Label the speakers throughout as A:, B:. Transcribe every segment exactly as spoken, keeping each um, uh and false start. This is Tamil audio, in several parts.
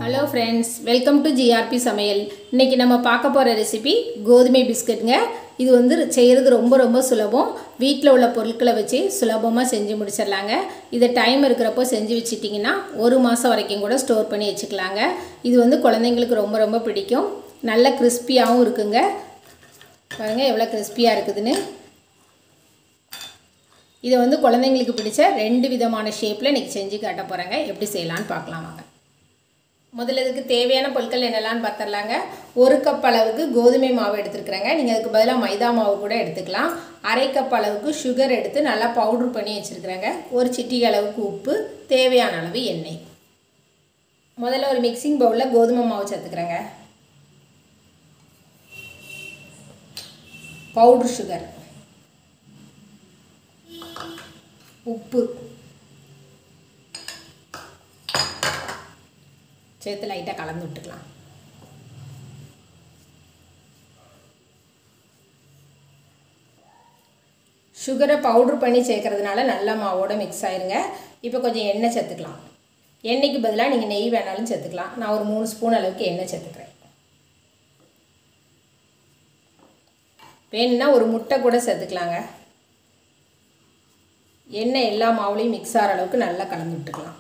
A: Hello friends, welcome to GRP Samayal. இன்றைக்கி நம்ம பார்க்க போகிற ரெசிபி கோதுமை பிஸ்கட்டுங்க. இது வந்து செய்கிறது ரொம்ப ரொம்ப சுலபம். வீட்டில் உள்ள பொருட்களை வச்சு சுலபமாக செஞ்சு முடிச்சிடலாங்க. இதை டைம் இருக்கிறப்போ செஞ்சு வச்சிட்டிங்கன்னா ஒரு மாதம் வரைக்கும் கூட ஸ்டோர் பண்ணி வச்சுக்கலாங்க. இது வந்து குழந்தைங்களுக்கு ரொம்ப ரொம்ப பிடிக்கும். நல்ல கிறிஸ்பியாகவும் இருக்குங்க. பாருங்கள் எவ்வளோ கிறிஸ்பியாக இருக்குதுன்னு. இதை வந்து குழந்தைங்களுக்கு பிடிச்ச ரெண்டு விதமான ஷேப்பில் இன்றைக்கி செஞ்சு காட்ட போகிறேங்க. எப்படி செய்யலான்னு பார்க்கலாம் வாங்க. முதல்ல இதுக்கு தேவையான பொருட்கள் என்னெல்லாம்னு பார்த்துடலாங்க. ஒரு கப் அளவுக்கு கோதுமை மாவு எடுத்துருக்குறேங்க. நீங்கள் அதுக்கு பதிலாக மைதா மாவு கூட எடுத்துக்கலாம். அரை கப் அளவுக்கு சுகர் எடுத்து நல்லா பவுட்ரு பண்ணி வச்சுருக்குறேங்க. ஒரு சிட்டிகை அளவுக்கு உப்பு, தேவையான அளவு எண்ணெய். முதல்ல ஒரு மிக்சிங் பவுலில் கோதுமை மாவு சேர்த்துக்கிறேங்க. பவுட்ரு சுகர், உப்பு சேர்த்து லைட்டாக கலந்து விட்டுக்கலாம். சுகரை பவுட்ரு பண்ணி சேர்க்கறதுனால நல்லா மாவோட மிக்ஸ் ஆயிருங்க. இப்போ கொஞ்சம் எண்ணெய் சேர்த்துக்கலாம். எண்ணெய்க்கு பதிலாக நீங்கள் நெய் வேணாலும் சேர்த்துக்கலாம். நான் ஒரு மூணு ஸ்பூன் அளவுக்கு எண்ணெய் சேர்த்துக்கிறேன். வேணும்னா ஒரு முட்டை கூட சேர்த்துக்கலாங்க. எண்ணெய் எல்லா மாவுலையும் மிக்ஸ் ஆகிற அளவுக்கு நல்லா கலந்து விட்டுக்கலாம்.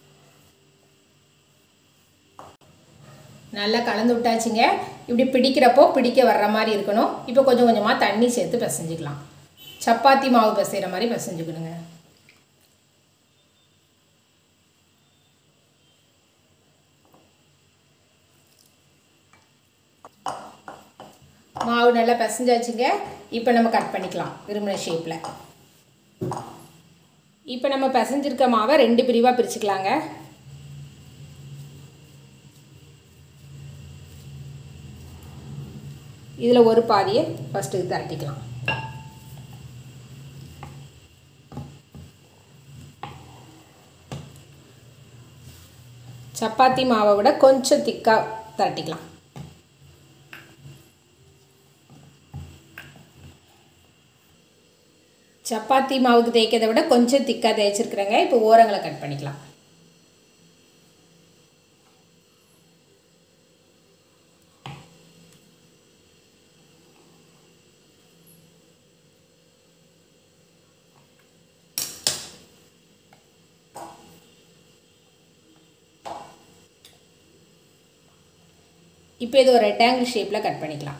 A: நல்லா கலந்து விட்டாச்சுங்க. இப்படி பிடிக்கிறப்போ பிடிக்க வர்ற மாதிரி இருக்கணும். இப்போ கொஞ்சம் கொஞ்சமாக தண்ணி சேர்த்து பிசைஞ்சிக்கலாம். சப்பாத்தி மாவு பிசைகிற மாதிரி பிசைஞ்சுக்கணுங்க. மாவு நல்லா பிசைஞ்சாச்சுங்க. இப்போ நம்ம கட் பண்ணிக்கலாம் விரும்பின ஷேப்பில். இப்போ நம்ம பிசைஞ்சிருக்க மாவை ரெண்டு பிரிவாக பிரிச்சுக்கலாங்க. இதில் ஒரு பாதியை ஃபஸ்ட்டு திரட்டிக்கலாம். சப்பாத்தி மாவை விட கொஞ்சம் திக்காக திரட்டிக்கலாம். சப்பாத்தி மாவுக்கு தேய்க்கிறத விட கொஞ்சம் திக்காக தேய்ச்சிருக்கிறேங்க. இப்போ ஓரங்களை கட் பண்ணிக்கலாம். இப்போ இது ஒரு ரெக்டாங்கிள் ஷேப்பில் கட் பண்ணிக்கலாம்.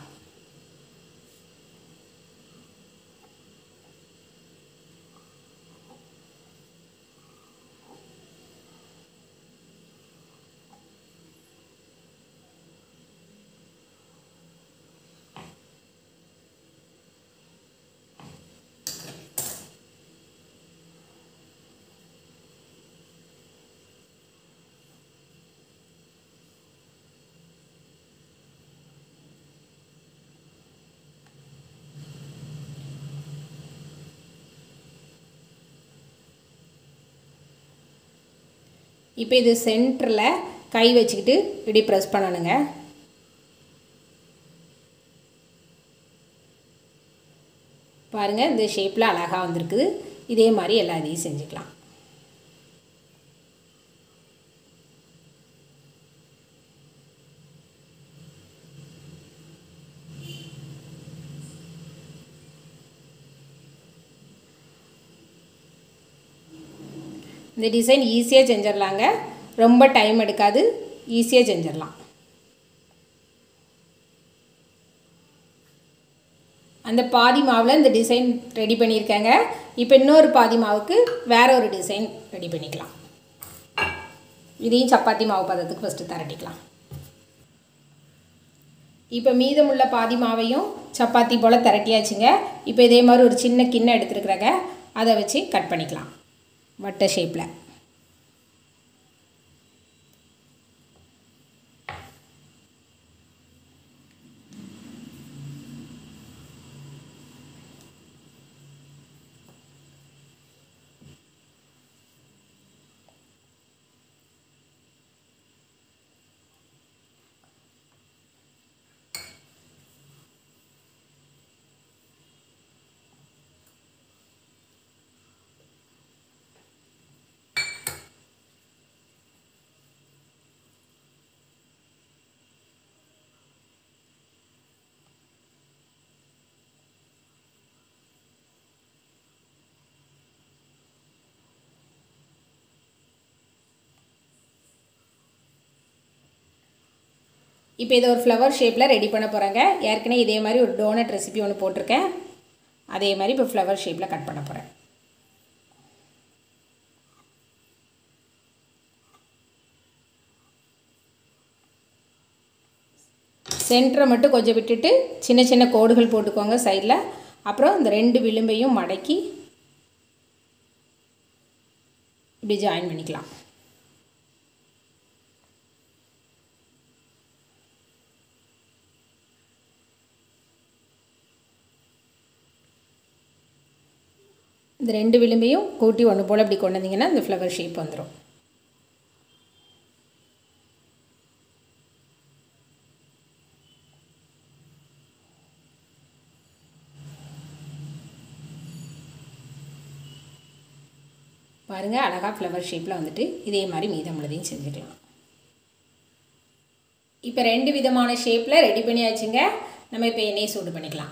A: இப்போ இது சென்டரில் கை வச்சுக்கிட்டு இப்படி ப்ரெஸ் பண்ணணுங்க. பாருங்கள் இந்த ஷேப்பில் அழகாக வந்திருக்குது. இதே மாதிரி எல்லா இதையும் செஞ்சுக்கலாம். இந்த டிசைன் ஈஸியாக செஞ்சிடலாங்க. ரொம்ப டைம் எடுக்காது, ஈஸியாக செஞ்சிடலாம். அந்த பாதி மாவில் இந்த டிசைன் ரெடி பண்ணியிருக்கேங்க. இப்போ இன்னொரு பாதி மாவுக்கு வேறு ஒரு டிசைன் ரெடி பண்ணிக்கலாம். இதையும் சப்பாத்தி மாவு பதத்துக்கு ஃபஸ்ட்டு திரட்டிக்கலாம். இப்போ மீதமுள்ள பாதி மாவையும் சப்பாத்தி போல் திரட்டியாச்சுங்க. இப்போ இதே மாதிரி ஒரு சின்ன கிண்ணம் எடுத்துருக்குறேங்க. அதை வச்சு கட் பண்ணிக்கலாம் வட்டை ஷேப்பில். இப்போ இதை ஒரு ஃப்ளவர் ஷேப்பில் ரெடி பண்ண போகிறேங்க. ஏற்கனவே இதே மாதிரி ஒரு டோனட் ரெசிபி ஒன்று போட்டிருக்கேன். அதே மாதிரி இப்போ ஃப்ளவர் ஷேப்பில் கட் பண்ண போகிறேன். சென்டரை மட்டும் கொஞ்சம் விட்டுட்டு சின்ன சின்ன கோடுகள் போட்டுக்கோங்க சைடில். அப்புறம் இந்த ரெண்டு விளிம்பையும் மடக்கி இப்படி ஜாயின் பண்ணிக்கலாம். இந்த ரெண்டு விளிம்பையும் கூட்டி ஒன்று போல் இப்படி கொண்டு வந்தீங்கன்னா இந்த ஃப்ளவர் ஷேப் வந்துடும். பாருங்கள், அழகாக ஃப்ளவர் ஷேப்பில் வந்துட்டு இதே மாதிரி மீதம் உள்ளதையும் செஞ்சுக்கலாம். இப்போ ரெண்டு விதமான ஷேப்பில் ரெடி பண்ணியாச்சுங்க. நம்ம இப்போ எண்ணெயை சூடு பண்ணிக்கலாம்.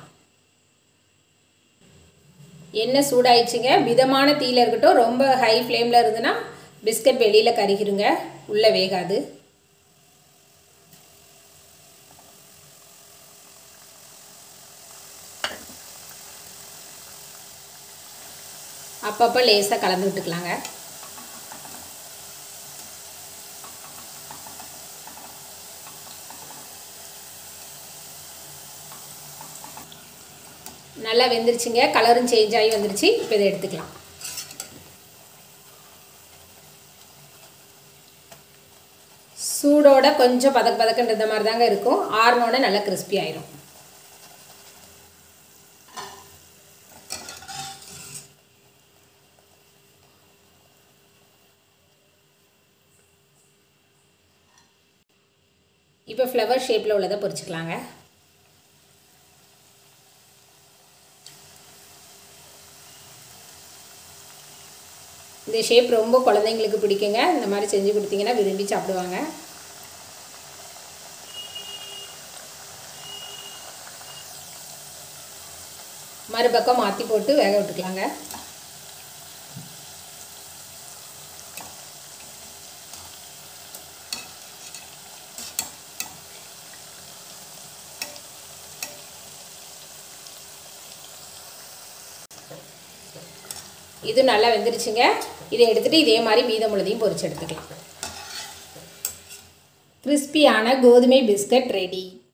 A: எண்ணெய் சூடாயிடுச்சுங்க. மிதமான தீயில் இருக்கட்டும். ரொம்ப ஹை ஃப்ளேமில் இருந்துன்னா பிஸ்கட் வெளியில் கருகிருங்க, உள்ளே வேகாது. அப்பப்போ லேசாக கலந்து விட்டுக்கலாங்க. நல்லா வெந்துருச்சுங்க. கலரும் சேஞ்ச் ஆகி வந்துருச்சு. இப்போ இதை எடுத்துக்கலாம். சூடோட கொஞ்சம் பதக்க பதக்கன்ற மாதிரி தாங்க இருக்கும். ஆறுனோட நல்லா கிறிஸ்பி ஆயிரும். இப்போ ஃப்ளவர் ஷேப்பில் உள்ளதை பொரிச்சுக்கலாங்க. இந்த ஷேப் ரொம்ப குழந்தைங்களுக்கு பிடிக்குங்க. இந்த மாதிரி செஞ்சு கொடுத்தீங்கன்னா விரும்பி சாப்பிடுவாங்க. மறுபக்கம் மாற்றி போட்டு வேக விட்டுக்கலாங்க. இது நல்லா வெந்துருச்சுங்க. இதை எடுத்துகிட்டு இதே மாதிரி மீதம் உள்ளதையும் பொரிச்சு எடுத்துக்கலாம். கிறிஸ்பியான கோதுமை பிஸ்கட் ரெடி.